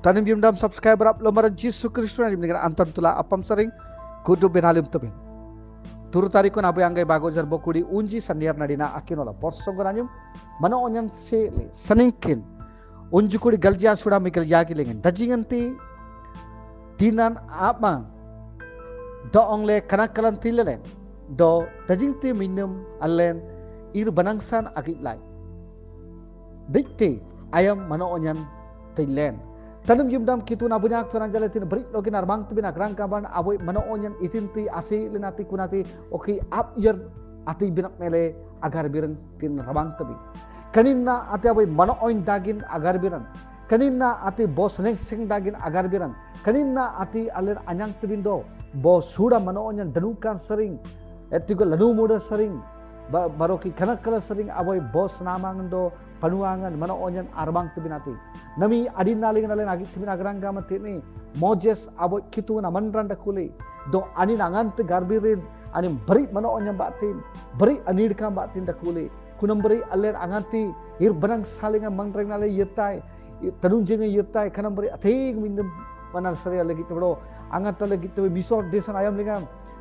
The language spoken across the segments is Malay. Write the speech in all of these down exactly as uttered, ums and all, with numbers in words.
tanim jim dam subscriber up lomaran Jisu Kristus na jim antan tula apam sering kudu benalim tebin. Turu tarikun abu yang gay bago jar bokudi unji sandiar nadina akinola porsong gananyum mana onyan se seningkin unji kudi galjia sudah mikir yaki lengen dajinganti dinan apa do ongle kanakalan tilelen do dajingti minum allen ir banangsan agit lai dikti ayam mana onyan tilen tanam jimdam kitu na bunyak turan jaletin berit login arbang tibina rangka ban aboy mana onyan itinti asi linati kunati oki up year ati binak mele agar birang tin rabang tabi kaninna ati aboy mana oin dagin agar birang kaninna ati bos neng sing dagin agar birang kaninna ati alir anyang tibindo bos sudah mana onyan danukan sering etigo lanu muda sering baroki kanak kala sering aboy bos namangndo panuangan mana onyan arbang tibinati nami adin nalingan alen agit tibina grangga matini Moses aboy kitu na manran dakuli do anin angan te garbirin anin beri mana onyan batin beri anid kam batin dakuli kunam beri alen anganti ir banang salinga manreng nale yetai tanunjing yetai kanam beri ating mindem manar sari lagi tebro angat lagi tebe bisor desan ayam lingam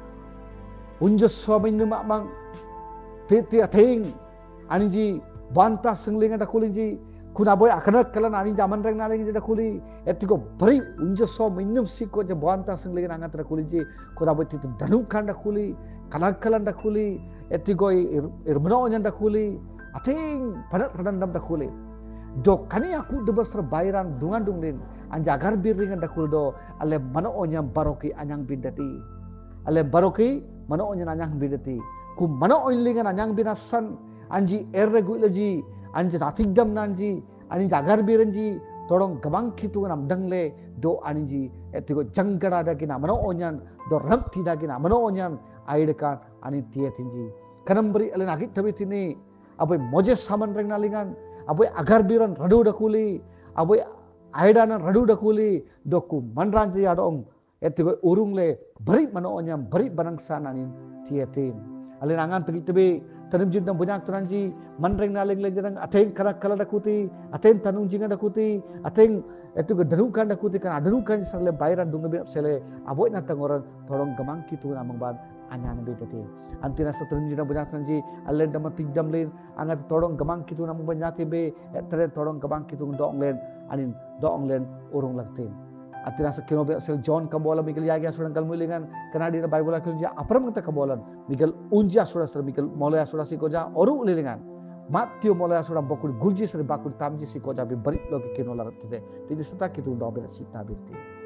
unjas suami nem mang ti ti ating anji banta senglingan da kulinji kuna boy akanak kalan ani zaman reng naling da kuli etiko beri unja so minum siko je banta senglingan angat da kulinji kuna boy titu danukan da kuli kanak kalan da kuli etiko irmano onyan da kuli ating padat padan dam da kuli do kani aku debasra bairan dungan dunglin anja agar biringan da kuli do ale mano onyan baroki anyang bidati ale baroki mano onyan anyang bidati ku mano onlingan anyang binasan anji erre guilaji anji tatigdam nanji ani jagar biranji tolong gamang kitu nam dangle do anji etigo jangara dagina mano onyan do ram tidagina mano onyan aideka ani tietinji kanambri alen agit tabitini aboy Moses saman reng nalingan aboy agar biran radu dakuli aboy aidana radu dakuli doku manranji adong etigo urungle beri mano onyan beri banangsa nanin tietin alen angan tegi tanam jindam banyak turanji manreng naling lenjerang ateng karak kala dakuti ateng tanung jinga dakuti ateng itu danukan dakuti kan danukan sarle bairan dunga bi sele aboy na tangoran tolong gamang kitu namang ban anyan bedati antina satanam jindam banyak turanji allen dam tigdam len angat tolong gamang kitu namang banyati be tere tolong gamang kitu dong len anin dong len urung laktin atina sa kinobe sel John kabola migel yagi asuran kalmulingan kana di Bible akulja apram ngata kabolan migel unja asura sar migel molay asura si koja oru ulilingan Matthew molay asura bokul gulji sar bakul tamji si koja bi barit logi kinola ratte tidi suta kitu ndo be sita birti